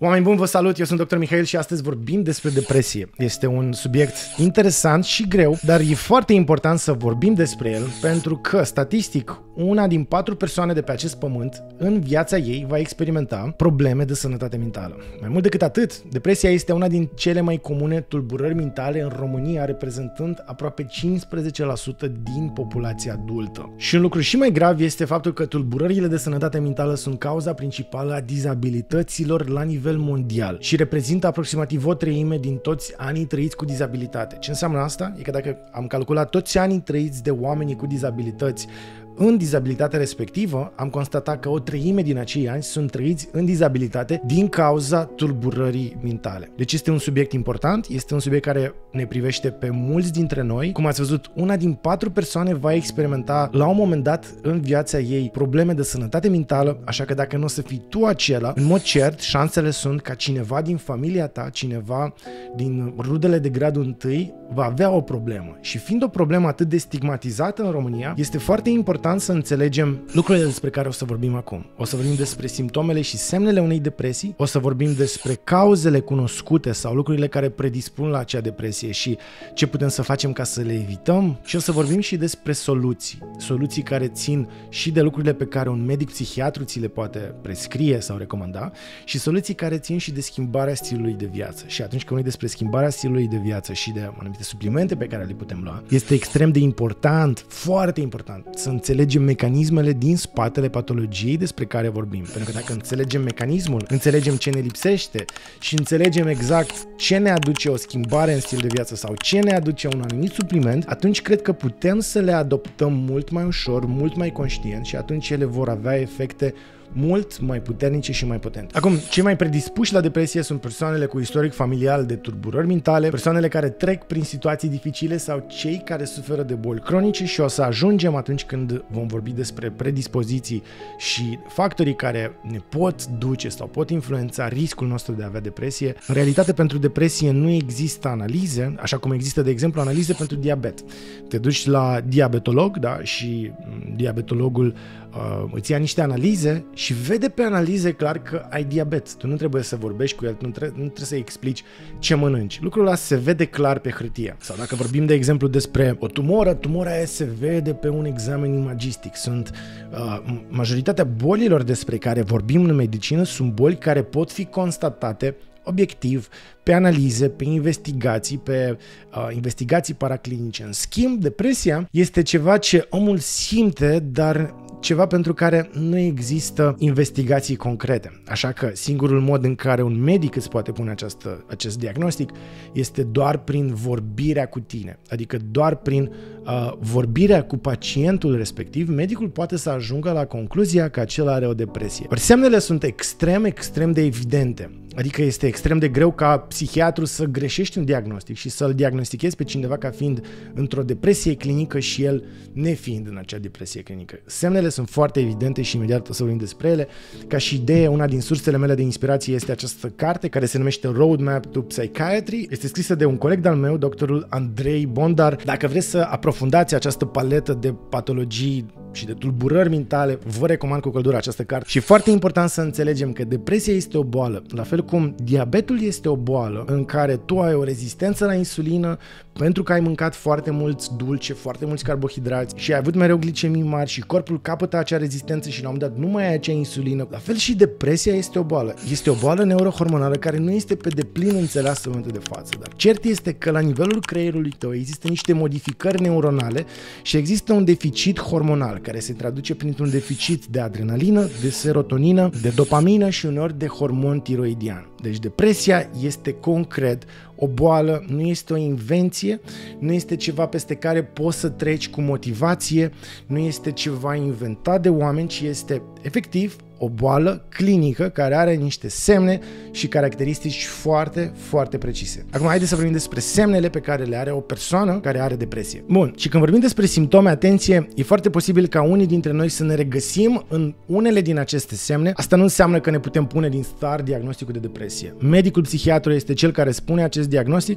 Oameni buni, vă salut, eu sunt Dr. Mihail și astăzi vorbim despre depresie. Este un subiect interesant și greu, dar e foarte important să vorbim despre el pentru că, statistic, una din 4 persoane de pe acest pământ în viața ei va experimenta probleme de sănătate mentală. Mai mult decât atât, depresia este una din cele mai comune tulburări mentale în România, reprezentând aproape 15% din populația adultă. Și un lucru și mai grav este faptul că tulburările de sănătate mentală sunt cauza principală a dizabilităților la nivel mondial și reprezintă aproximativ o treime din toți anii trăiți cu dizabilitate. Ce înseamnă asta? E că dacă am calculat toți anii trăiți de oamenii cu dizabilități în dizabilitatea respectivă, am constatat că o treime din acei ani sunt trăiți în dizabilitate din cauza tulburării mentale. Deci este un subiect important, este un subiect care ne privește pe mulți dintre noi. Cum ați văzut, una din 4 persoane va experimenta la un moment dat în viața ei probleme de sănătate mentală, așa că dacă nu o să fii tu acela, în mod cert, șansele sunt ca cineva din familia ta, cineva din rudele de gradul 1 va avea o problemă. Și fiind o problemă atât de stigmatizată în România, este foarte important să înțelegem lucrurile despre care o să vorbim acum. O să vorbim despre simptomele și semnele unei depresii, o să vorbim despre cauzele cunoscute sau lucrurile care predispun la acea depresie și ce putem să facem ca să le evităm și o să vorbim și despre soluții care țin și de lucrurile pe care un medic psihiatru ți le poate prescrie sau recomanda și soluții care țin și de schimbarea stilului de viață. Și atunci când vorbim despre schimbarea stilului de viață și de anumite suplimente pe care le putem lua, este extrem de important, foarte important, să înțelegem mecanismele din spatele patologiei despre care vorbim. Pentru că dacă înțelegem mecanismul, înțelegem ce ne lipsește și înțelegem exact ce ne aduce o schimbare în stil de viață sau ce ne aduce un anumit supliment, atunci cred că putem să le adoptăm mult mai ușor, mult mai conștient și atunci ele vor avea efecte mult mai puternice și mai potente. Acum, cei mai predispuși la depresie sunt persoanele cu istoric familial de tulburări mentale, persoanele care trec prin situații dificile sau cei care suferă de boli cronice și o să ajungem atunci când vom vorbi despre predispoziții și factorii care ne pot duce sau pot influența riscul nostru de a avea depresie. În realitate, pentru depresie nu există analize, așa cum există, de exemplu, analize pentru diabet. Te duci la diabetolog, da, și diabetologul îți ia niște analize și vede pe analize clar că ai diabet. Tu nu trebuie să vorbești cu el, nu trebuie să-i explici ce mănânci. Lucrul ăla se vede clar pe hârtie. Sau dacă vorbim, de exemplu, despre o tumoră, tumora aia se vede pe un examen imagistic. Sunt majoritatea bolilor despre care vorbim în medicină sunt boli care pot fi constatate obiectiv, pe analize, pe investigații, pe investigații paraclinice. În schimb, depresia este ceva ce omul simte, dar ceva pentru care nu există investigații concrete. Așa că singurul mod în care un medic îți poate pune acest diagnostic este doar prin vorbirea cu tine. Adică doar prin vorbirea cu pacientul respectiv, medicul poate să ajungă la concluzia că acela are o depresie. Ori semnele sunt extrem de evidente. Adică este extrem de greu ca psihiatru să greșești un diagnostic și să-l diagnostichezi pe cineva ca fiind într-o depresie clinică și el nefiind în acea depresie clinică. Semnele sunt foarte evidente și imediat o să vorbim despre ele. Ca și idee, una din sursele mele de inspirație este această carte care se numește Roadmap to Psychiatry. Este scrisă de un coleg de-al meu, doctorul Andrei Bondar. Dacă vreți să aprofundați această paletă de patologii și de tulburări mentale, vă recomand cu căldură această carte. Și foarte important să înțelegem că depresia este o boală, la fel cum diabetul este o boală în care tu ai o rezistență la insulină pentru că ai mâncat foarte mulți dulce, foarte mulți carbohidrați și ai avut mereu glicemii mari și corpul capătă acea rezistență și la un moment dat nu mai ai acea insulină. La fel și depresia este o boală. Este o boală neurohormonală care nu este pe deplin înțeleasă în momentul de față, dar cert este că la nivelul creierului tău există niște modificări neuronale și există un deficit hormonal care se traduce printr-un deficit de adrenalină, de serotonină, de dopamină și uneori de hormon tiroidian. Deci depresia este concret o boală, nu este o invenție, nu este ceva peste care poți să treci cu motivație, nu este ceva inventat de oameni, ci este efectiv o boală clinică care are niște semne și caracteristici foarte precise. Acum haideți să vorbim despre semnele pe care le are o persoană care are depresie. Bun, și când vorbim despre simptome, atenție, e foarte posibil ca unii dintre noi să ne regăsim în unele din aceste semne. Asta nu înseamnă că ne putem pune din start diagnosticul de depresie. Medicul psihiatru este cel care spune acest acest diagnostic,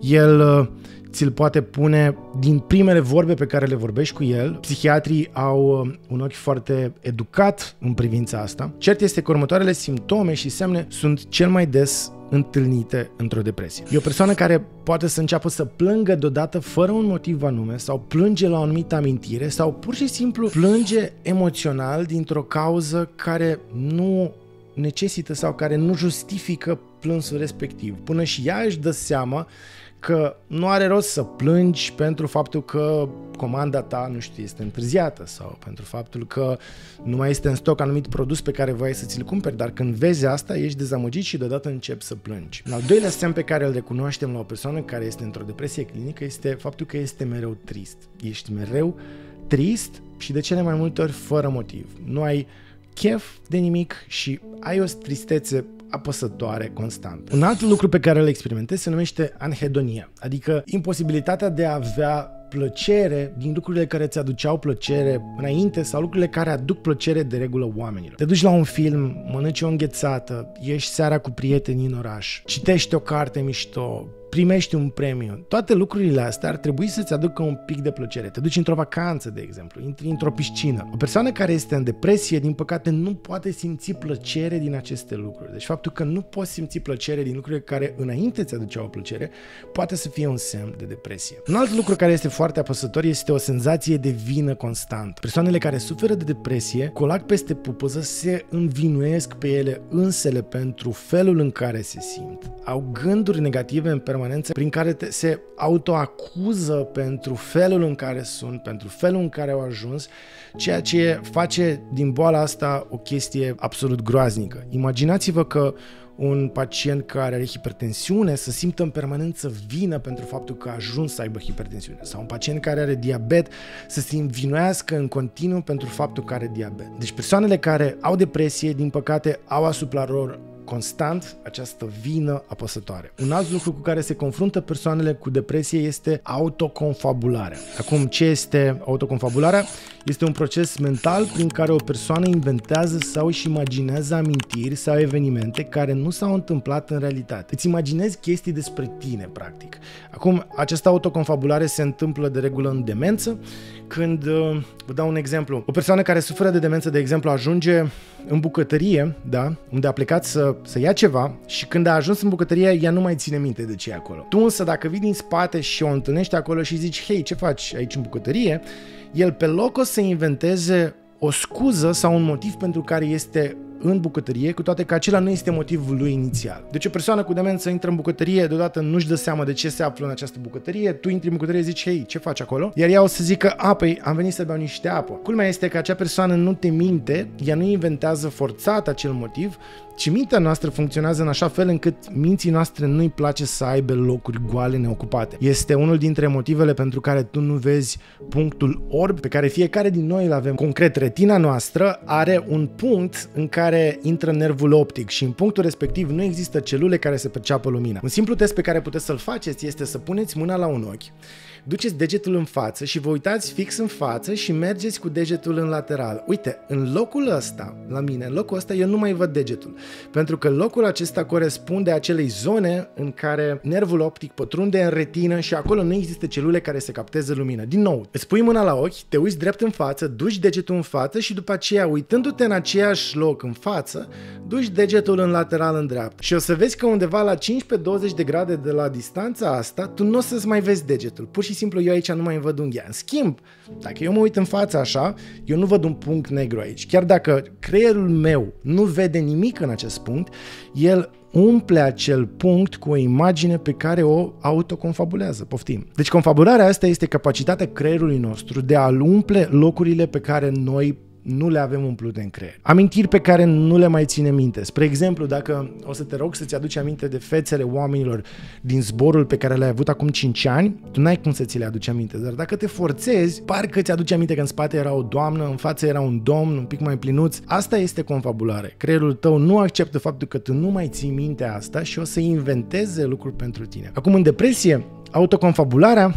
el ți-l poate pune din primele vorbe pe care le vorbești cu el. Psihiatrii au un ochi foarte educat în privința asta. Cert este că următoarele simptome și semne sunt cel mai des întâlnite într-o depresie. E o persoană care poate să înceapă să plângă deodată fără un motiv anume sau plânge la o anumită amintire sau pur și simplu plânge emoțional dintr-o cauză care nu necesită sau care nu justifică plânsul respectiv. Până și ea își dă seama că nu are rost să plângi pentru faptul că comanda ta, nu știu, este întârziată sau pentru faptul că nu mai este în stoc anumit produs pe care voiai să ți-l cumperi, dar când vezi asta, ești dezamăgit și deodată începi să plângi. Al doilea semn pe care îl recunoaștem la o persoană care este într-o depresie clinică este faptul că este mereu trist. Ești mereu trist și de cele mai multe ori fără motiv. Nu ai chef de nimic și ai o tristețe apăsătoare constant. Un alt lucru pe care îl experimentezi se numește anhedonia, adică imposibilitatea de a avea plăcere din lucrurile care ți aduceau plăcere înainte sau lucrurile care aduc plăcere de regulă oamenilor. Te duci la un film, mănânci o înghețată, ieși seara cu prietenii în oraș, citești o carte mișto, primești un premiu. Toate lucrurile astea ar trebui să-ți aducă un pic de plăcere. Te duci într-o vacanță, de exemplu, intri într-o piscină. O persoană care este în depresie, din păcate, nu poate simți plăcere din aceste lucruri. Deci faptul că nu poți simți plăcere din lucrurile care înainte ți aduceau o plăcere, poate să fie un semn de depresie. Un alt lucru care este foarte apăsător este o senzație de vină constant. Persoanele care suferă de depresie colac peste pupăză, se învinuiesc pe ele însele pentru felul în care se simt. Au gânduri negative în permanență prin care se autoacuză pentru felul în care sunt, pentru felul în care au ajuns, ceea ce face din boala asta o chestie absolut groaznică. Imaginați-vă că un pacient care are hipertensiune să simtă în permanență vină pentru faptul că a ajuns să aibă hipertensiune, sau un pacient care are diabet să se învinuiască în continuu pentru faptul că are diabet. Deci persoanele care au depresie, din păcate, au asupra lor constant această vină apăsătoare. Un alt lucru cu care se confruntă persoanele cu depresie este autoconfabularea. Acum, ce este autoconfabularea? Este un proces mental prin care o persoană inventează sau își imaginează amintiri sau evenimente care nu s-au întâmplat în realitate. Îți imaginezi chestii despre tine, practic. Acum, această autoconfabulare se întâmplă de regulă în demență, când, vă dau un exemplu, o persoană care suferă de demență, de exemplu, ajunge în bucătărie, da, unde a plecat să ia ceva și când a ajuns în bucătărie, ea nu mai ține minte de ce e acolo. Tu însă, dacă vii din spate și o întâlnești acolo și zici, hei, ce faci aici în bucătărie? El pe loc o să inventeze o scuză sau un motiv pentru care este în bucătărie, cu toate că acela nu este motivul lui inițial. Deci o persoană cu demență intră în bucătărie, deodată nu-și dă seama de ce se află în această bucătărie, tu intri în bucătărie, zici, hei, ce faci acolo? Iar ea o să zică, păi am venit să beau niște apă. Culmea este că acea persoană nu te minte, ea nu inventează forțat acel motiv, ci mintea noastră funcționează în așa fel încât minții noastre nu-i place să aibă locuri goale neocupate. Este unul dintre motivele pentru care tu nu vezi punctul orb pe care fiecare din noi îl avem. Concret, retina noastră are un punct în care intră nervul optic și în punctul respectiv nu există celule care să perceapă lumina. Un simplu test pe care puteți să-l faceți este să puneți mâna la un ochi, duceți degetul în față și vă uitați fix în față și mergeți cu degetul în lateral. Uite, în locul ăsta, la mine, în locul ăsta eu nu mai văd degetul, pentru că locul acesta corespunde acelei zone în care nervul optic pătrunde în retină și acolo nu există celule care să capteze lumină. Din nou, îți pui mâna la ochi, te uiți drept în față, duci degetul în față și după aceea, uitându-te în aceeași loc în față, duci degetul în lateral în dreapta. Și o să vezi că undeva la 15-20 de grade de la distanța asta, tu nu o să-ți mai vezi degetul. Pur și simplu eu aici nu mai văd unghia. În schimb, dacă eu mă uit în față așa, eu nu văd un punct negru aici. Chiar dacă creierul meu nu vede nimic în acest punct, el umple acel punct cu o imagine pe care o autoconfabulează. Poftim. Deci confabularea asta este capacitatea creierului nostru de a umple locurile pe care noi nu le avem umplute în creier. Amintiri pe care nu le mai ține minte. Spre exemplu, dacă o să te rog să-ți aduci aminte de fețele oamenilor din zborul pe care l-ai avut acum 5 ani, tu n-ai cum să ți le aduci aminte. Dar dacă te forțezi, parcă ți aduci aminte că în spate era o doamnă, în față era un domn, un pic mai plinuț. Asta este confabulare. Creierul tău nu acceptă faptul că tu nu mai ții minte asta și o să inventeze lucruri pentru tine. Acum, în depresie, autoconfabularea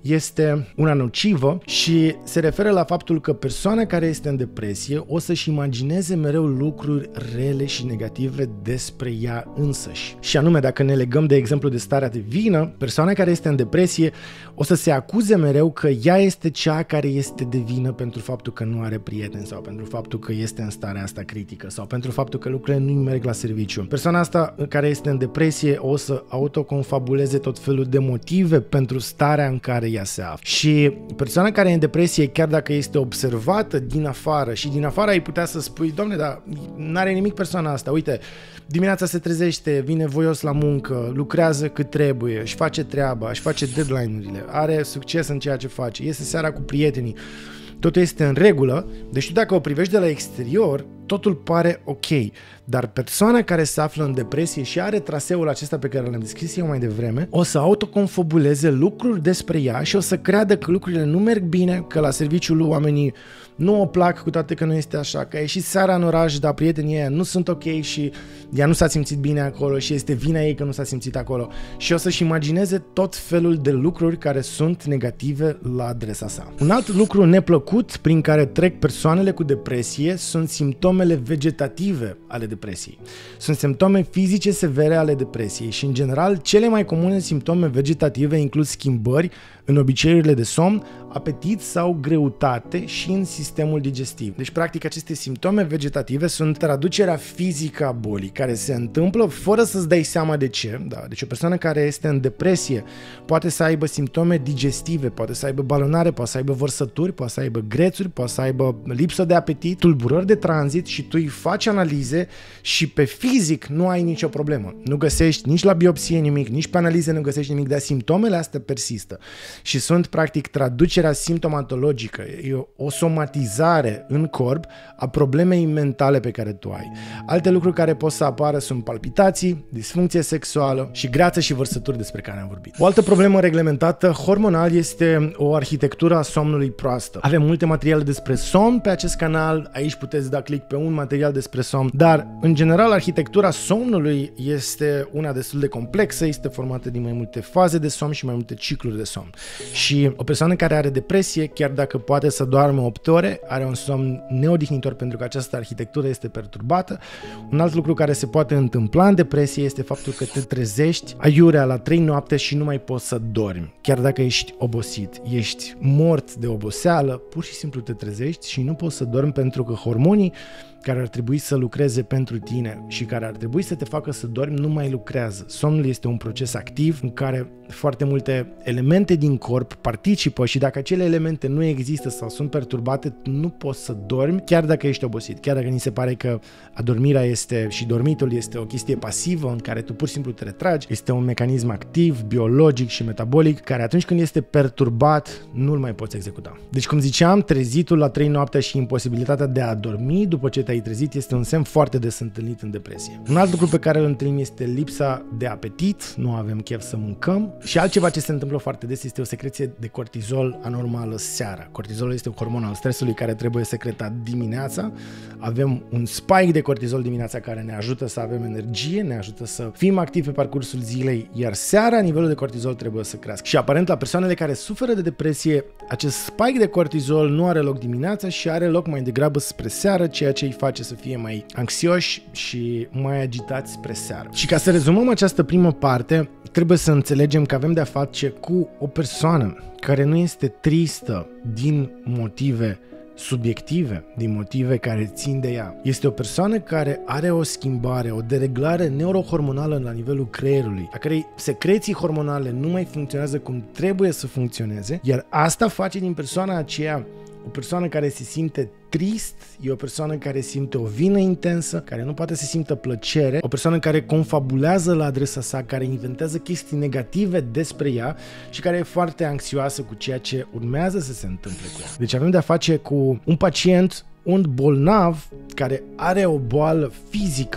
este una nocivă și se referă la faptul că persoana care este în depresie o să-și imagineze mereu lucruri rele și negative despre ea însăși. Și anume, dacă ne legăm de exemplu de starea de vină, persoana care este în depresie o să se acuze mereu că ea este cea care este de vină pentru faptul că nu are prieteni sau pentru faptul că este în starea asta critică sau pentru faptul că lucrurile nu merg la serviciu. Persoana asta care este în depresie o să autoconfabuleze tot felul de motive pentru starea în care ea se află. Și persoana care e în depresie, chiar dacă este observată din afară și din afară ai putea să spui, Doamne, dar n-are nimic persoana asta, uite, dimineața se trezește, vine voios la muncă, lucrează cât trebuie, își face treaba, își face deadline-urile, are succes în ceea ce face, iese seara cu prietenii, totul este în regulă, deci tu dacă o privești de la exterior, totul pare ok, dar persoana care se află în depresie și are traseul acesta pe care l-am descris eu mai devreme, o să autoconfabuleze lucruri despre ea și o să creadă că lucrurile nu merg bine, că la serviciul oamenii nu o plac, cu toate că nu este așa, că a ieșit seara în oraș, dar prietenii ei nu sunt ok și ea nu s-a simțit bine acolo și este vina ei că nu s-a simțit acolo și o să-și imagineze tot felul de lucruri care sunt negative la adresa sa. Un alt lucru neplăcut prin care trec persoanele cu depresie sunt simptomele vegetative ale depresiei. Sunt simptome fizice severe ale depresiei și, în general, cele mai comune simptome vegetative includ schimbări în obiceiurile de somn, apetit sau greutate și în sistemul digestiv. Deci, practic, aceste simptome vegetative sunt traducerea fizică a bolii, care se întâmplă fără să-ți dai seama de ce. Da? Deci o persoană care este în depresie poate să aibă simptome digestive, poate să aibă balonare, poate să aibă vărsături, poate să aibă grețuri, poate să aibă lipsă de apetit, tulburări de tranzit și tu îi faci analize și pe fizic nu ai nicio problemă. Nu găsești nici la biopsie nimic, nici pe analize nu găsești nimic, dar simptomele astea persistă și sunt practic traducerea simptomatologică, e o somatizare în corp a problemei mentale pe care tu ai. Alte lucruri care pot să apară sunt palpitații, disfuncție sexuală și greață și vărsături despre care am vorbit. O altă problemă reglementată hormonal este o arhitectură a somnului proastă. Avem multe materiale despre somn pe acest canal, aici puteți da click pe un material despre somn, dar în general arhitectura somnului este una destul de complexă, este formată din mai multe faze de somn și mai multe cicluri de somn. Și o persoană care are depresie, chiar dacă poate să doarmă 8 ore, are un somn neodihnitor pentru că această arhitectură este perturbată. Un alt lucru care se poate întâmpla în depresie este faptul că te trezești aiurea la 3 noapte și nu mai poți să dormi. Chiar dacă ești obosit, ești mort de oboseală, pur și simplu te trezești și nu poți să dormi pentru că hormonii care ar trebui să lucreze pentru tine și care ar trebui să te facă să dormi nu mai lucrează. Somnul este un proces activ în care foarte multe elemente din corp participă și dacă acele elemente nu există sau sunt perturbate, nu poți să dormi chiar dacă ești obosit. Chiar dacă ni se pare că adormirea este și dormitul este o chestie pasivă în care tu pur și simplu te retragi, este un mecanism activ, biologic și metabolic care atunci când este perturbat nu-l mai poți executa. Deci cum ziceam, trezitul la 3 noapte și imposibilitatea de a dormi după ce te-ai trezit este un semn foarte des întâlnit în depresie. Un alt lucru pe care îl întâlnim este lipsa de apetit, nu avem chef să mâncăm și altceva ce se întâmplă foarte des este o secreție de cortizol anormală seara. Cortizolul este un hormon al stresului care trebuie secretat dimineața. Avem un spike de cortizol dimineața care ne ajută să avem energie, ne ajută să fim activi pe parcursul zilei, iar seara nivelul de cortizol trebuie să crească. Și aparent la persoanele care suferă de depresie, acest spike de cortizol nu are loc dimineața și are loc mai degrabă spre seară, ceea ce îi face să fie mai anxioși și mai agitați spre seară. Și ca să rezumăm această primă parte, trebuie să înțelegem că avem de-a face cu o persoană care nu este tristă din motive subiective, din motive care țin de ea. Este o persoană care are o schimbare, o dereglare neurohormonală la nivelul creierului, a cărei secreții hormonale nu mai funcționează cum trebuie să funcționeze, iar asta face din persoana aceea o persoană care se simte trist, e o persoană care simte o vină intensă, care nu poate să simtă plăcere, o persoană care confabulează la adresa sa, care inventează chestii negative despre ea și care e foarte anxioasă cu ceea ce urmează să se întâmple cu ea. Deci avem de-a face cu un pacient, un bolnav care are o boală fizică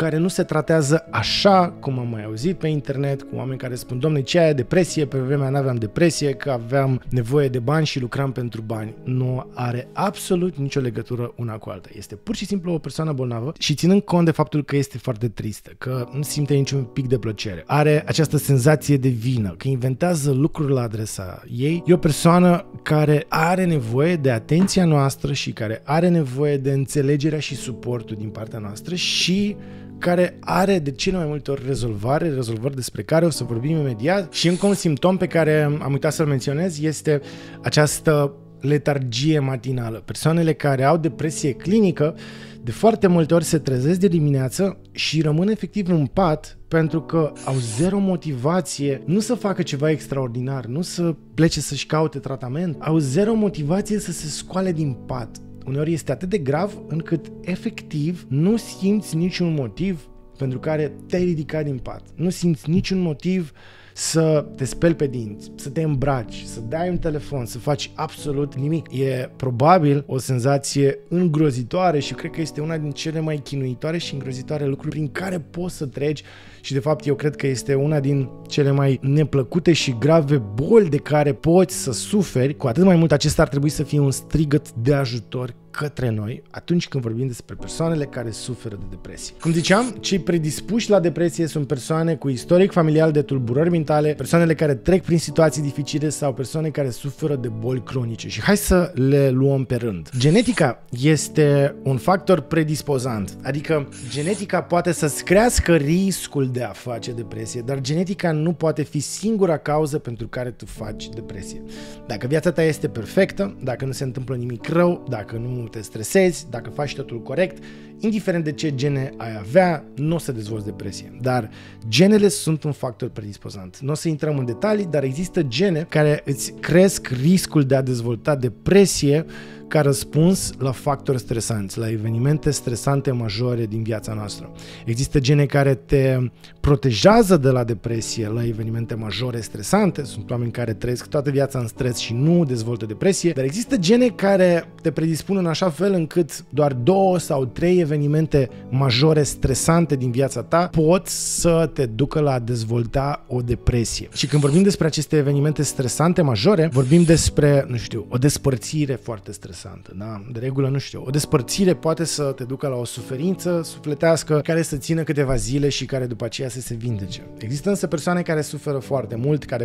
care nu se tratează așa cum am mai auzit pe internet, cu oameni care spun, domne, ce aia depresie, pe vremea n-aveam depresie, că aveam nevoie de bani și lucram pentru bani. Nu are absolut nicio legătură una cu alta. Este pur și simplu o persoană bolnavă și ținând cont de faptul că este foarte tristă, că nu simte niciun pic de plăcere, are această senzație de vină, că inventează lucruri la adresa ei, e o persoană care are nevoie de atenția noastră și care are nevoie de înțelegerea și suportul din partea noastră și care are de cele mai multe ori rezolvări despre care o să vorbim imediat. Și încă un simptom pe care am uitat să-l menționez este această letargie matinală. Persoanele care au depresie clinică de foarte multe ori se trezesc de dimineață și rămân efectiv în pat pentru că au zero motivație, nu să facă ceva extraordinar, nu să plece să-și caute tratament, au zero motivație să se scoale din pat. Uneori este atât de grav încât efectiv nu simți niciun motiv pentru care te-ai ridicat din pat. Nu simți niciun motiv să te speli pe dinți, să te îmbraci, să dai un telefon, să faci absolut nimic. E probabil o senzație îngrozitoare și cred că este una din cele mai chinuitoare și îngrozitoare lucruri prin care poți să treci și de fapt eu cred că este una din cele mai neplăcute și grave boli de care poți să suferi. Cu atât mai mult acesta ar trebui să fie un strigăt de ajutor către noi atunci când vorbim despre persoanele care suferă de depresie. Cum ziceam, cei predispuși la depresie sunt persoane cu istoric familial de tulburări mentale, persoanele care trec prin situații dificile sau persoane care suferă de boli cronice. Și hai să le luăm pe rând. Genetica este un factor predispozant, adică genetica poate să-ți crească riscul de a face depresie, dar genetica nu poate fi singura cauză pentru care tu faci depresie. Dacă viața ta este perfectă, dacă nu se întâmplă nimic rău, dacă nu te stresezi, dacă faci totul corect, indiferent de ce gene ai avea, nu o să dezvolți depresie. Dar genele sunt un factor predispozant. Nu o să intrăm în detalii, dar există gene care îți cresc riscul de a dezvolta depresie ca răspuns la factori stresanți, la evenimente stresante majore din viața noastră. Există gene care te protejează de la depresie la evenimente majore stresante, sunt oameni care trăiesc toată viața în stres și nu dezvoltă depresie, dar există gene care te predispun în așa fel încât doar 2 sau 3 evenimente majore stresante din viața ta pot să te ducă la a dezvolta o depresie. Și când vorbim despre aceste evenimente stresante majore, vorbim despre, nu știu, o despărțire foarte stresantă. Da? De regulă, nu știu, o despărțire poate să te ducă la o suferință sufletească care să țină câteva zile și care după aceea să se vindece. Există însă persoane care suferă foarte mult, care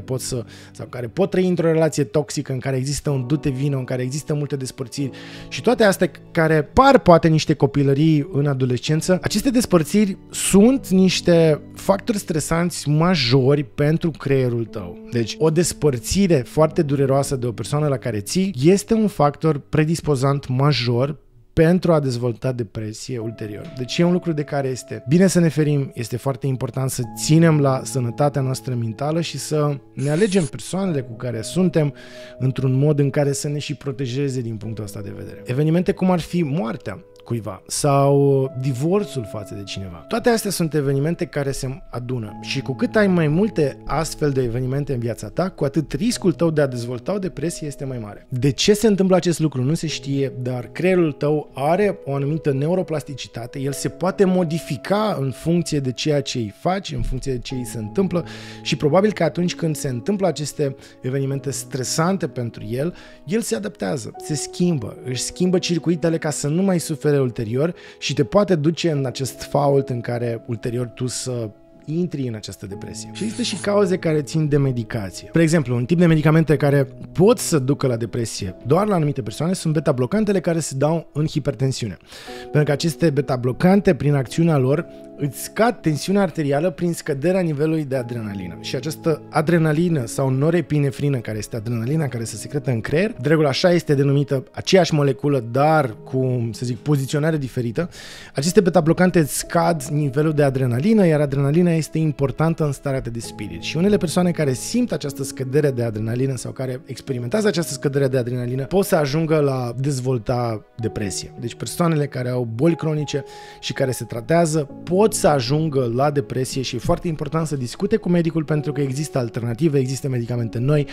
pot trăi într-o relație toxică în care există un dute vină, în care există multe despărțiri și toate astea care par poate niște copilării în adolescență. Aceste despărțiri sunt niște factori stresanți majori pentru creierul tău. Deci, o despărțire foarte dureroasă de o persoană la care ții este un factor predispozant major pentru a dezvolta depresie ulterior. Deci e un lucru de care este bine să ne ferim, este foarte important să ținem la sănătatea noastră mentală și să ne alegem persoanele cu care suntem într-un mod în care să ne și protejeze din punctul ăsta de vedere. Evenimente cum ar fi moartea cuiva sau divorțul față de cineva. Toate astea sunt evenimente care se adună și cu cât ai mai multe astfel de evenimente în viața ta, cu atât riscul tău de a dezvolta o depresie este mai mare. De ce se întâmplă acest lucru nu se știe, dar creierul tău are o anumită neuroplasticitate, el se poate modifica în funcție de ceea ce îi faci, în funcție de ce îi se întâmplă și probabil că atunci când se întâmplă aceste evenimente stresante pentru el, el se adaptează, se schimbă, își schimbă circuitele ca să nu mai sufere ulterior și te poate duce în acest fault în care ulterior tu să intri în această depresie. Și există și cauze care țin de medicație. Spre exemplu, un tip de medicamente care pot să ducă la depresie doar la anumite persoane sunt beta-blocantele care se dau în hipertensiune. Pentru că aceste beta-blocante, prin acțiunea lor, îți scad tensiunea arterială prin scăderea nivelului de adrenalină. Și această adrenalină sau norepinefrină, care este adrenalina care se secretă în creier, de regulă așa este denumită aceeași moleculă, dar cu, să zic, poziționare diferită. Aceste beta-blocante îți scad nivelul de adrenalină, iar adrenalina este importantă în starea de spirit. Și unele persoane care simt această scădere de adrenalină sau care experimentează această scădere de adrenalină pot să ajungă la dezvolta depresie. Deci persoanele care au boli cronice și care se tratează pot pot să ajungă la depresie și e foarte important să discute cu medicul pentru că există alternative, există medicamente noi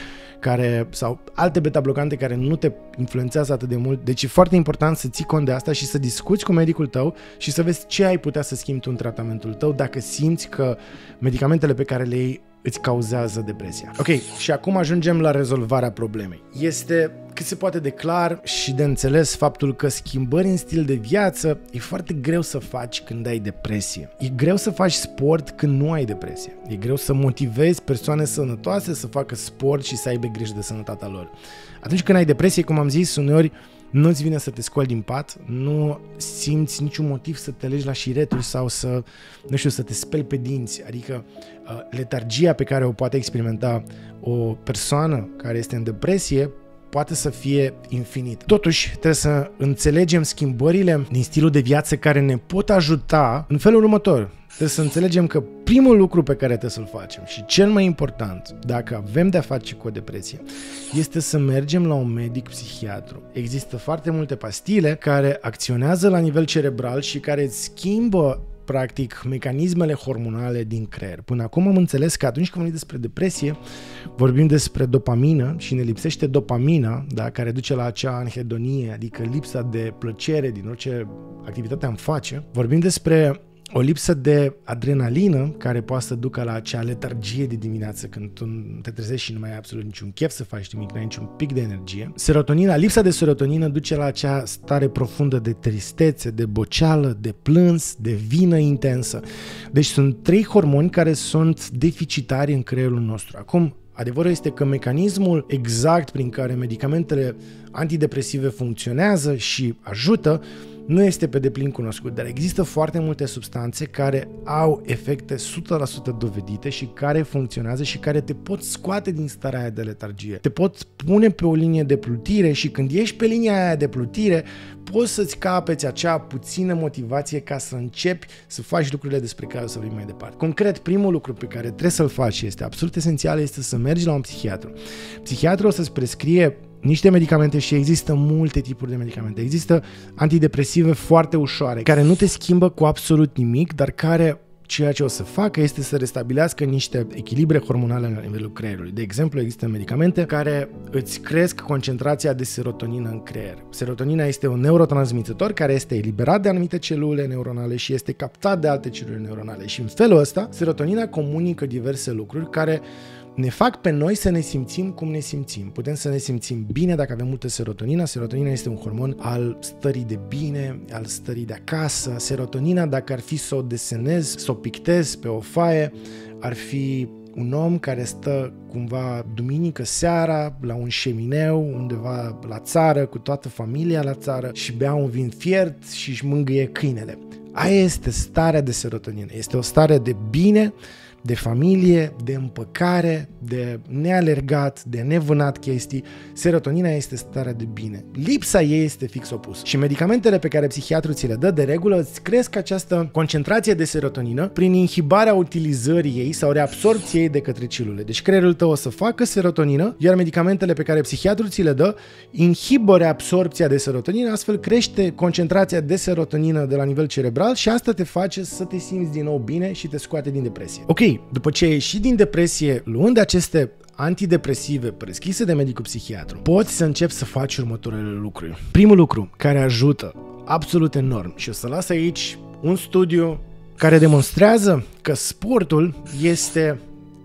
sau alte beta-blocante care nu te influențează atât de mult. Deci e foarte important să ții cont de asta și să discuți cu medicul tău și să vezi ce ai putea să schimbi tu în tratamentul tău dacă simți că medicamentele pe care le iei îți cauzează depresia. Ok, și acum ajungem la rezolvarea problemei. Este cât se poate de clar și de înțeles faptul că schimbări în stil de viață e foarte greu să faci când ai depresie. E greu să faci sport când nu ai depresie. E greu să motivezi persoane sănătoase să facă sport și să aibă grijă de sănătatea lor. Atunci când ai depresie, cum am zis, uneori nu-ți vine să te scoli din pat, nu simți niciun motiv să te legi la șireturi sau să te speli pe dinți, adică letargia pe care o poate experimenta o persoană care este în depresie poate să fie infinit. Totuși, trebuie să înțelegem schimbările din stilul de viață care ne pot ajuta în felul următor. Trebuie să înțelegem că primul lucru pe care trebuie să-l facem și cel mai important, dacă avem de-a face cu o depresie, este să mergem la un medic psihiatru. Există foarte multe pastile care acționează la nivel cerebral și care îți schimbă practic mecanismele hormonale din creier. Până acum am înțeles că atunci când vorbim despre depresie, vorbim despre dopamină și ne lipsește dopamina, da, care duce la acea anhedonie, adică lipsa de plăcere din orice activitate am face. Vorbim despre o lipsă de adrenalină care poate să ducă la acea letargie de dimineață când tu te trezești și nu mai ai absolut niciun chef să faci nimic, nu ai niciun pic de energie. Lipsa de serotonină duce la acea stare profundă de tristețe, de boceală, de plâns, de vină intensă. Deci sunt 3 hormoni care sunt deficitari în creierul nostru. Acum, adevărul este că mecanismul exact prin care medicamentele antidepresive funcționează și ajută nu este pe deplin cunoscut, dar există foarte multe substanțe care au efecte 100% dovedite și care funcționează și care te pot scoate din starea aia de letargie. Te pot pune pe o linie de plutire și când ești pe linia aia de plutire, poți să-ți capeți acea puțină motivație ca să începi să faci lucrurile despre care o să vorbim mai departe. Concret, primul lucru pe care trebuie să-l faci și este absolut esențial este să mergi la un psihiatru. Psihiatrul o să-ți prescrie niște medicamente și există multe tipuri de medicamente. Există antidepresive foarte ușoare, care nu te schimbă cu absolut nimic, dar care ceea ce o să facă este să restabilească niște echilibre hormonale la nivelul creierului. De exemplu, există medicamente care îți cresc concentrația de serotonină în creier. Serotonina este un neurotransmițător care este eliberat de anumite celule neuronale și este captat de alte celule neuronale. Și în felul ăsta, serotonina comunică diverse lucruri care ne fac pe noi să ne simțim cum ne simțim. Putem să ne simțim bine dacă avem multă serotonină. Serotonina este un hormon al stării de bine, al stării de acasă. Serotonina, dacă ar fi să o desenez, să o pictez pe o foaie, ar fi un om care stă cumva duminică seara la un șemineu undeva la țară cu toată familia la țară și bea un vin fiert și își mângâie câinele. Aia este starea de serotonină. Este o stare de bine, de familie, de împăcare, de nealergat, de nevânat chestii. Serotonina este starea de bine. Lipsa ei este fix opus. Și medicamentele pe care psihiatrul ți le dă de regulă îți cresc această concentrație de serotonină prin inhibarea utilizării ei sau reabsorpției ei de către celule. Deci creierul tău o să facă serotonină, iar medicamentele pe care psihiatrul ți le dă inhibă reabsorpția de serotonină, astfel crește concentrația de serotonină de la nivel cerebral și asta te face să te simți din nou bine și te scoate din depresie. Ok, după ce ai ieșit din depresie, luând aceste antidepresive prescrise de medicul psihiatru, poți să începi să faci următoarele lucruri. Primul lucru care ajută absolut enorm și o să las aici un studiu care demonstrează că sportul este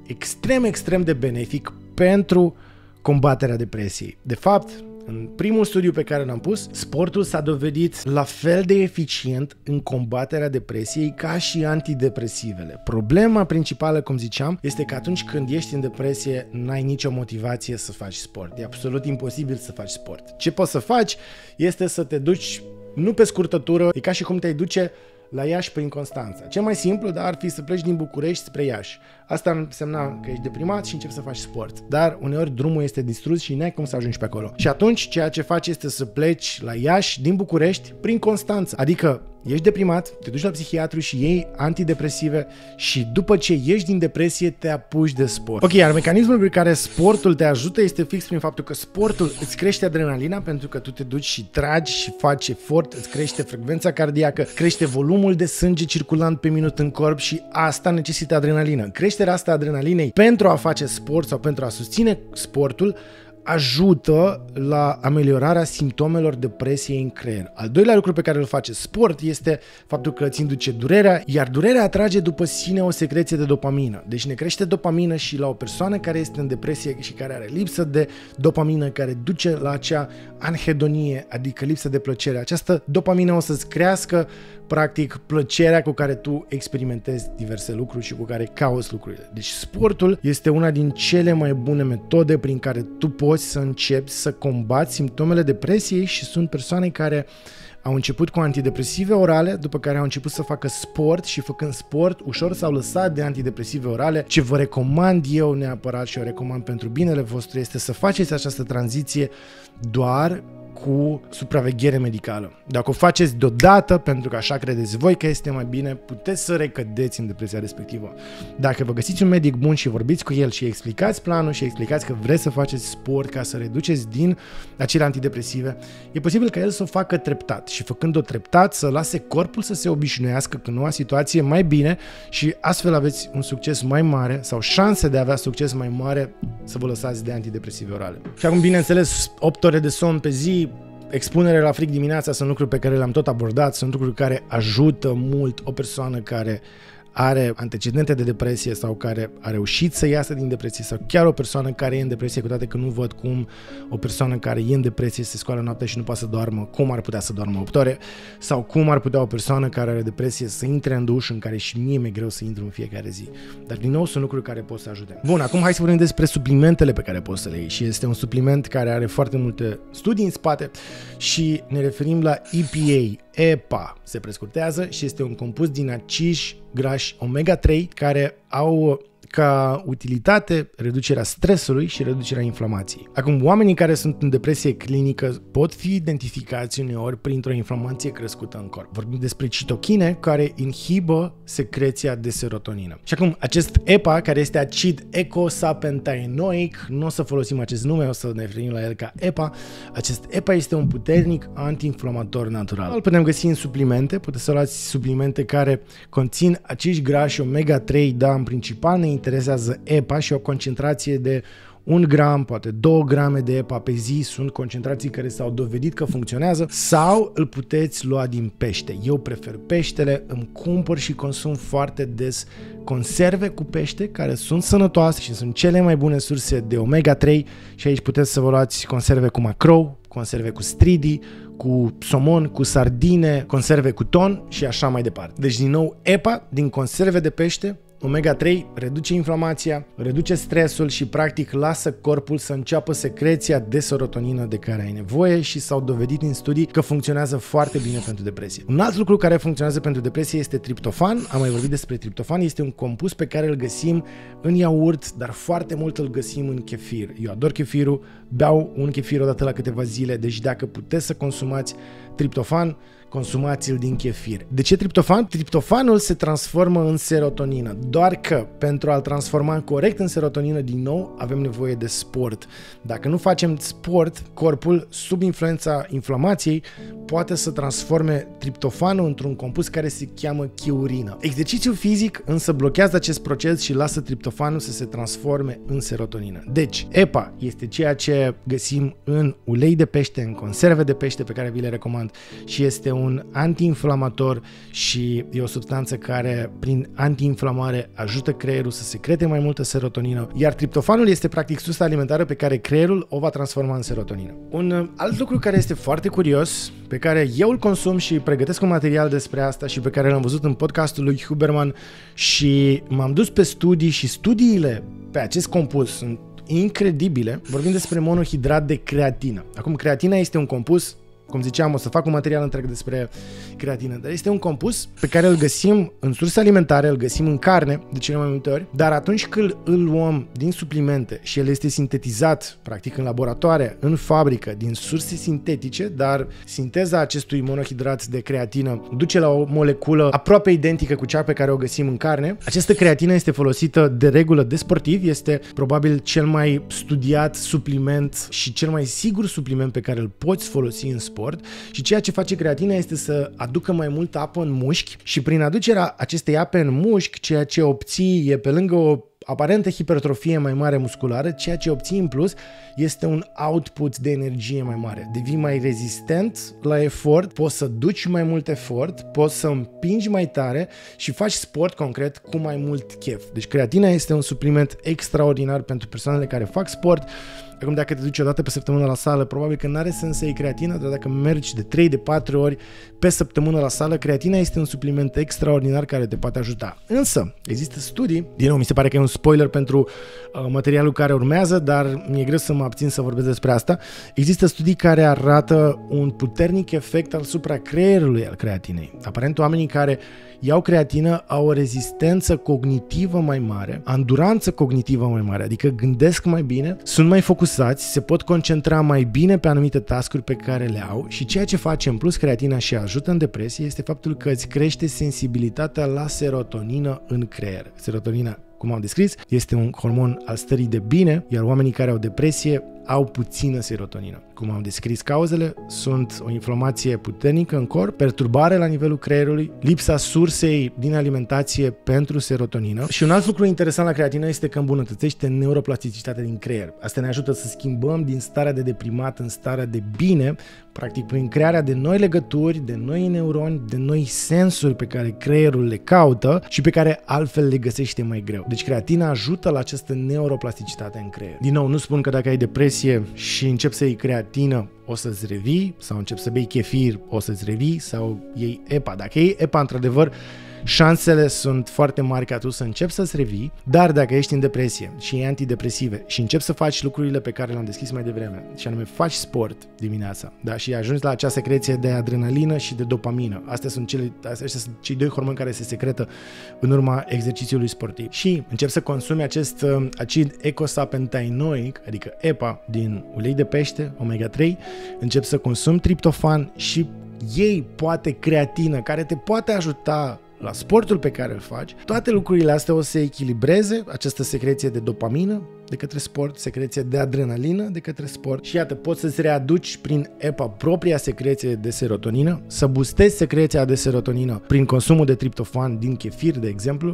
extrem de benefic pentru combaterea depresiei. De fapt, în primul studiu pe care l-am pus, sportul s-a dovedit la fel de eficient în combaterea depresiei ca și antidepresivele. Problema principală, cum ziceam, este că atunci când ești în depresie, n-ai nicio motivație să faci sport. E absolut imposibil să faci sport. Ce poți să faci este să te duci, nu pe scurtătură, e ca și cum te duce la Iași prin Constanța. Cel mai simplu, dar ar fi să pleci din București spre Iași. Asta însemna că ești deprimat și începi să faci sport. Dar uneori drumul este distrus și n-ai cum să ajungi pe acolo. Și atunci ceea ce faci este să pleci la Iași din București prin Constanța. Adică ești deprimat, te duci la psihiatru și iei antidepresive și după ce ieși din depresie te apuci de sport. Ok, iar mecanismul prin care sportul te ajută este fix prin faptul că sportul îți crește adrenalina pentru că tu te duci și tragi și faci efort, îți crește frecvența cardiacă, crește volumul de sânge circulant pe minut în corp și asta necesită adrenalină. Creșterea asta a adrenalinei pentru a face sport sau pentru a susține sportul ajută la ameliorarea simptomelor depresiei în creier. Al doilea lucru pe care îl face sport este faptul că îți induce durerea, iar durerea atrage după sine o secreție de dopamină. Deci ne crește dopamină și la o persoană care este în depresie și care are lipsă de dopamină, care duce la acea anhedonie, adică lipsă de plăcere. Această dopamină o să-ți crească practic plăcerea cu care tu experimentezi diverse lucruri și cu care cauți lucrurile. Deci sportul este una din cele mai bune metode prin care tu poți să începi să combați simptomele depresiei și sunt persoane care au început cu antidepresive orale, după care au început să facă sport și făcând sport ușor s-au lăsat de antidepresive orale. Ce vă recomand eu neapărat și o recomand pentru binele vostru este să faceți această tranziție doar cu supraveghere medicală. Dacă o faceți deodată, pentru că așa credeți voi că este mai bine, puteți să recădeți în depresia respectivă. Dacă vă găsiți un medic bun și vorbiți cu el și explicați planul și explicați că vreți să faceți sport ca să reduceți din acele antidepresive, e posibil ca el să o facă treptat și făcând-o treptat să lase corpul să se obișnuiască cu noua situație mai bine și astfel aveți un succes mai mare sau șanse de a avea succes mai mare să vă lăsați de antidepresive orale. Și acum, bineînțeles, 8 ore de somn pe zi, expunere la frig dimineața sunt lucruri pe care le-am tot abordat, sunt lucruri care ajută mult o persoană care are antecedente de depresie sau care a reușit să iasă din depresie sau chiar o persoană care e în depresie, cu toate că nu văd cum o persoană care e în depresie se scoală noaptea și nu poate să doarmă, cum ar putea să doarmă 8 ore sau cum ar putea o persoană care are depresie să intre în duș, în care și mie mi-e greu să intru în fiecare zi. Dar din nou sunt lucruri care pot să ajute. Bun, acum hai să vorbim despre suplimentele pe care poți să le iei și este un supliment care are foarte multe studii în spate și ne referim la EPA se prescurtează și este un compus din aciși grași omega-3 care au ca utilitate reducerea stresului și reducerea inflamației. Acum, oamenii care sunt în depresie clinică pot fi identificați uneori printr-o inflamație crescută în corp. Vorbim despre citochine care inhibă secreția de serotonină. Și acum, acest EPA, care este acid eicosapentaenoic, nu o să folosim acest nume, o să ne referim la el ca EPA. Acest EPA este un puternic antiinflamator natural. Îl putem găsi în suplimente, puteți să luați suplimente care conțin acești grași omega-3, dar în principal ne interesează EPA și o concentrație de 1 gram, poate 2 grame de EPA pe zi sunt concentrații care s-au dovedit că funcționează sau îl puteți lua din pește. Eu prefer peștele, îmi cumpăr și consum foarte des conserve cu pește care sunt sănătoase și sunt cele mai bune surse de omega-3 și aici puteți să vă luați conserve cu macrou, conserve cu stridii, cu somon, cu sardine, conserve cu ton și așa mai departe. Deci din nou EPA din conserve de pește. Omega-3 reduce inflamația, reduce stresul și practic lasă corpul să înceapă secreția de serotonină de care ai nevoie și s-au dovedit în studii că funcționează foarte bine pentru depresie. Un alt lucru care funcționează pentru depresie este triptofan. Am mai vorbit despre triptofan, este un compus pe care îl găsim în iaurt, dar foarte mult îl găsim în chefir. Eu ador chefirul, beau un chefir odată la câteva zile, deci dacă puteți să consumați triptofan, consumați-l din chefir. De ce triptofan? Triptofanul se transformă în serotonină, doar că pentru a-l transforma corect în serotonină din nou avem nevoie de sport. Dacă nu facem sport, corpul, sub influența inflamației, poate să transforme triptofanul într-un compus care se cheamă chiurină. Exercițiul fizic însă blochează acest proces și lasă triptofanul să se transforme în serotonină. Deci, EPA este ceea ce găsim în ulei de pește, în conserve de pește pe care vi le recomand și este un antiinflamator și e o substanță care prin antiinflamare ajută creierul să secrete mai multă serotonină, iar triptofanul este practic sursa alimentară pe care creierul o va transforma în serotonină. Un alt lucru care este foarte curios, pe care eu îl consum și pregătesc un material despre asta și pe care l-am văzut în podcastul lui Huberman și m-am dus pe studii și studiile pe acest compus sunt incredibile. Vorbim despre monohidrat de creatină. Acum, creatina este un compus cum ziceam, o să fac un material întreg despre creatină, dar este un compus pe care îl găsim în surse alimentare, îl găsim în carne de cele mai multe ori, dar atunci când îl luăm din suplimente și el este sintetizat, practic în laboratoare, în fabrică, din surse sintetice, dar sinteza acestui monohidrat de creatină duce la o moleculă aproape identică cu cea pe care o găsim în carne. Această creatină este folosită de regulă de sportivi, este probabil cel mai studiat supliment și cel mai sigur supliment pe care îl poți folosi în sport și ceea ce face creatina este să aducă mai multă apă în mușchi și prin aducerea acestei ape în mușchi, ceea ce obții e pe lângă o aparentă hipertrofie mai mare musculară, ceea ce obții în plus este un output de energie mai mare. Devii mai rezistent la efort, poți să duci mai mult efort, poți să împingi mai tare și faci sport concret cu mai mult chef. Deci creatina este un supliment extraordinar pentru persoanele care fac sport. Acum, dacă te duci o dată pe săptămână la sală, probabil că n-are sens să iei creatină, dar dacă mergi de 3, de 4 ori pe săptămână la sală, creatina este un supliment extraordinar care te poate ajuta. Însă, există studii, din nou, mi se pare că e un spoiler pentru materialul care urmează, dar mi-e greu să mă abțin să vorbesc despre asta. Există studii care arată un puternic efect asupra creierului al creatinei. Aparent, oamenii care iau creatină au o rezistență cognitivă mai mare, anduranță cognitivă mai mare, adică gândesc mai bine, sunt mai focusați, se pot concentra mai bine pe anumite task-uri pe care le au și ceea ce face în plus creatina și ajută în depresie este faptul că îți crește sensibilitatea la serotonină în creier. Serotonina, cum am descris, este un hormon al stării de bine, iar oamenii care au depresie au puțină serotonină. Cum am descris cauzele, sunt o inflamație puternică în corp, perturbare la nivelul creierului, lipsa sursei din alimentație pentru serotonină și un alt lucru interesant la creatină este că îmbunătățește neuroplasticitatea din creier. Asta ne ajută să schimbăm din starea de deprimat în starea de bine, practic prin crearea de noi legături, de noi neuroni, de noi sensuri pe care creierul le caută și pe care altfel le găsește mai greu. Deci creatina ajută la această neuroplasticitate în creier. Din nou, nu spun că dacă ai depresie și începi să iei creatină o să-ți revii, sau începi să bei chefir o să-ți revii, sau iei EPA. Dacă iei EPA, într-adevăr, șansele sunt foarte mari ca tu să începi să-ți revii, dar dacă ești în depresie și iei antidepresive și începi să faci lucrurile pe care le-am deschis mai devreme, și anume faci sport dimineața, da? Și ajungi la acea secreție de adrenalină și de dopamină. Astea sunt cei doi hormoni care se secretă în urma exercițiului sportiv. Și începi să consumi acest acid eicosapentaenoic, adică EPA din ulei de pește, omega-3, începi să consumi triptofan și iei poate creatină care te poate ajuta la sportul pe care îl faci. Toate lucrurile astea o să echilibreze această secreție de dopamină de către sport, secreție de adrenalină de către sport și iată, poți să-ți readuci prin EPA propria secreție de serotonină, să boostezi secreția de serotonină prin consumul de triptofan din chefir, de exemplu,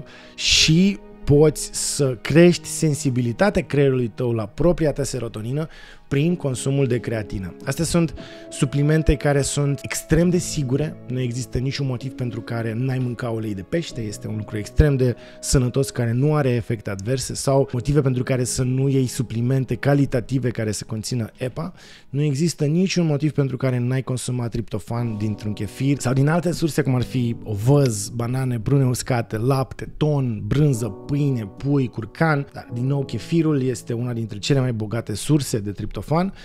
și poți să crești sensibilitatea creierului tău la propria ta serotonină prin consumul de creatină. Astea sunt suplimente care sunt extrem de sigure, nu există niciun motiv pentru care n-ai mânca ulei de pește, este un lucru extrem de sănătos care nu are efecte adverse sau motive pentru care să nu iei suplimente calitative care să conțină EPA. Nu există niciun motiv pentru care n-ai consumat triptofan dintr-un chefir sau din alte surse cum ar fi ovăz, banane brune uscate, lapte, ton, brânză, pâine, pui, curcan. Dar din nou chefirul este una dintre cele mai bogate surse de triptofan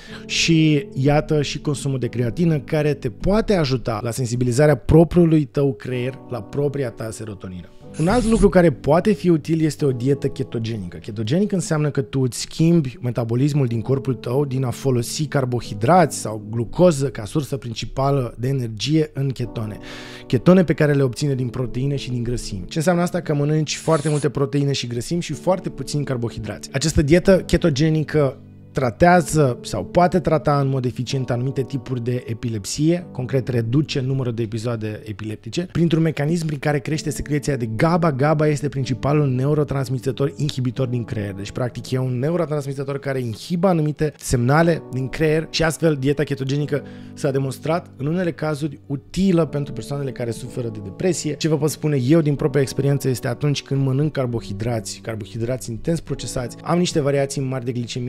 și iată și consumul de creatină care te poate ajuta la sensibilizarea propriului tău creier la propria ta serotonină. Un alt lucru care poate fi util este o dietă ketogenică. Ketogenic înseamnă că tu îți schimbi metabolismul din corpul tău din a folosi carbohidrați sau glucoză ca sursă principală de energie în ketone. Ketone pe care le obține din proteine și din grăsimi. Ce înseamnă asta? Că mănânci foarte multe proteine și grăsimi și foarte puțini carbohidrați. Această dietă ketogenică tratează sau poate trata în mod eficient anumite tipuri de epilepsie, concret reduce numărul de episoade epileptice, printr-un mecanism prin care crește secreția de GABA. GABA este principalul neurotransmițător inhibitor din creier. Deci, practic, e un neurotransmițător care inhibă anumite semnale din creier și astfel dieta ketogenică s-a demonstrat în unele cazuri utilă pentru persoanele care suferă de depresie. Ce vă pot spune eu din propria experiență este atunci când mănânc carbohidrați intens procesați, am niște variații mari de glicemie, iar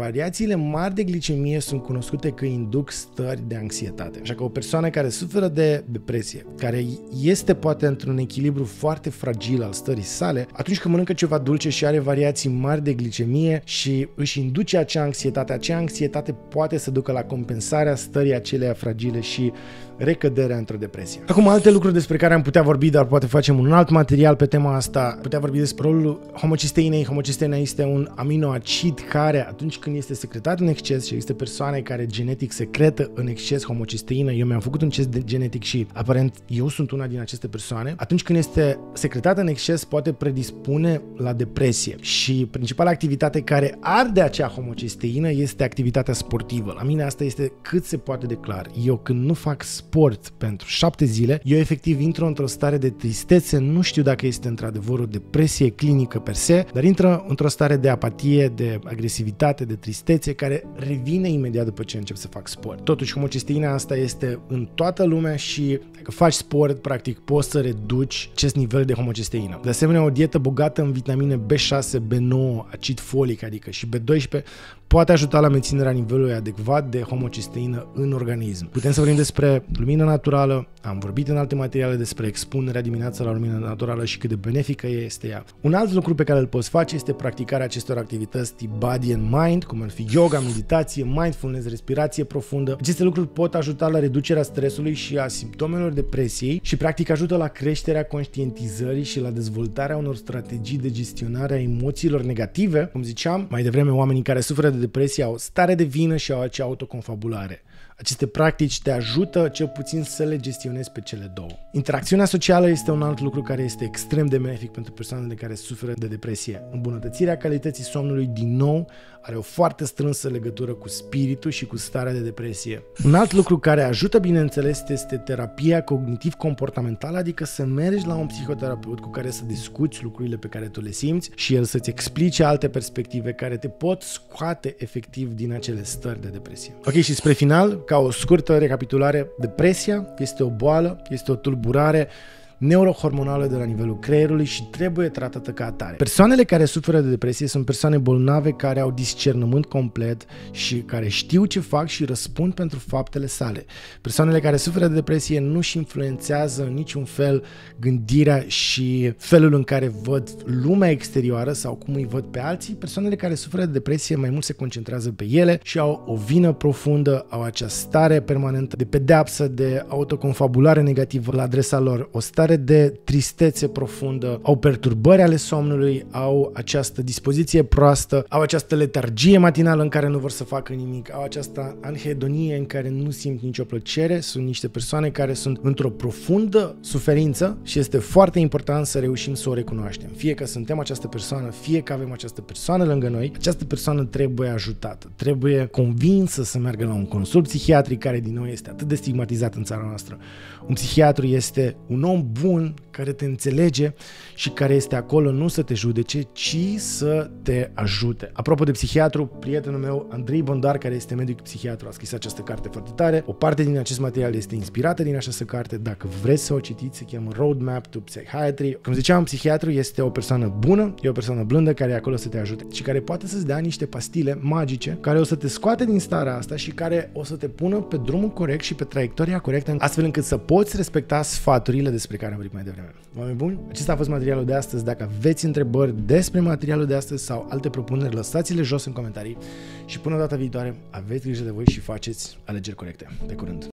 variațiile mari de glicemie sunt cunoscute că induc stări de anxietate. Așa că o persoană care suferă de depresie, care este poate într-un echilibru foarte fragil al stării sale, atunci când mănâncă ceva dulce și are variații mari de glicemie și își induce acea anxietate poate să ducă la compensarea stării aceleia fragile și recăderea într-o depresie. Acum, alte lucruri despre care am putea vorbi, dar poate facem un alt material pe tema asta. Putea vorbi despre rolul homocisteinei. Homocisteina este un aminoacid care, atunci când este secretat în exces, și există persoane care genetic secretă în exces homocisteină, eu mi-am făcut un test genetic și aparent eu sunt una din aceste persoane, atunci când este secretată în exces poate predispune la depresie. Și principala activitate care arde acea homocisteină este activitatea sportivă. La mine asta este cât se poate de clar. Eu când nu fac sport pentru 7 zile, eu efectiv intru într-o stare de tristețe, nu știu dacă este într-adevăr o depresie clinică per se, dar intră într-o stare de apatie, de agresivitate, de tristețe, care revine imediat după ce încep să fac sport. Totuși, homocisteina asta este în toată lumea și dacă faci sport, practic poți să reduci acest nivel de homocisteină. De asemenea, o dietă bogată în vitamine B6, B9, acid folic, adică și B12, poate ajuta la menținerea nivelului adecvat de homocisteină în organism. Putem să vorbim despre lumină naturală, am vorbit în alte materiale despre expunerea dimineața la lumină naturală și cât de benefică este ea. Un alt lucru pe care îl poți face este practicarea acestor activități tip body and mind, cum ar fi yoga, meditație, mindfulness, respirație profundă. Aceste lucruri pot ajuta la reducerea stresului și a simptomelor depresiei și practic ajută la creșterea conștientizării și la dezvoltarea unor strategii de gestionare a emoțiilor negative. Cum ziceam mai devreme, oamenii care suferă de depresie au o stare de vină și au acea autoconfabulare. Aceste practici te ajută cel puțin să le gestionezi pe cele două. Interacțiunea socială este un alt lucru care este extrem de benefic pentru persoanele care suferă de depresie. Îmbunătățirea calității somnului, din nou, are o foarte strânsă legătură cu spiritul și cu starea de depresie. Un alt lucru care ajută, bineînțeles, este terapia cognitiv-comportamentală, adică să mergi la un psihoterapeut cu care să discuți lucrurile pe care tu le simți și el să-ți explice alte perspective care te pot scoate efectiv din acele stări de depresie. Ok, și spre final, ca o scurtă recapitulare, depresia este o boală, este o tulburare neurohormonală de la nivelul creierului și trebuie tratată ca atare. Persoanele care suferă de depresie sunt persoane bolnave care au discernământ complet și care știu ce fac și răspund pentru faptele sale. Persoanele care suferă de depresie nu își influențează în niciun fel gândirea și felul în care văd lumea exterioară sau cum îi văd pe alții. Persoanele care suferă de depresie mai mult se concentrează pe ele și au o vină profundă, au acea stare permanentă de pedeapsă, de autoconfabulare negativă la adresa lor, o stare de tristețe profundă, au perturbări ale somnului, au această dispoziție proastă, au această letargie matinală în care nu vor să facă nimic, au această anhedonie în care nu simt nicio plăcere, sunt niște persoane care sunt într-o profundă suferință și este foarte important să reușim să o recunoaștem. Fie că suntem această persoană, fie că avem această persoană lângă noi, această persoană trebuie ajutată, trebuie convinsă să meargă la un consult psihiatric, care din nou este atât de stigmatizat în țara noastră. Un psihiatru este un om bun care te înțelege și care este acolo nu să te judece, ci să te ajute. Apropo de psihiatru, prietenul meu, Andrei Bondar, care este medic psihiatru, a scris această carte foarte tare. O parte din acest material este inspirată din această carte. Dacă vreți să o citiți, se cheamă Roadmap to Psychiatry. Cum ziceam, psihiatru este o persoană bună, e o persoană blândă care e acolo să te ajute și care poate să-ți dea niște pastile magice care o să te scoate din starea asta și care o să te pună pe drumul corect și pe traiectoria corectă, astfel încât să poți respecta sfaturile despre care am vorbit mai devreme. Oameni buni, acesta a fost materialul de astăzi. Dacă aveți întrebări despre materialul de astăzi sau alte propuneri, lăsați-le jos în comentarii și până data viitoare, aveți grijă de voi și faceți alegeri corecte. Pe curând!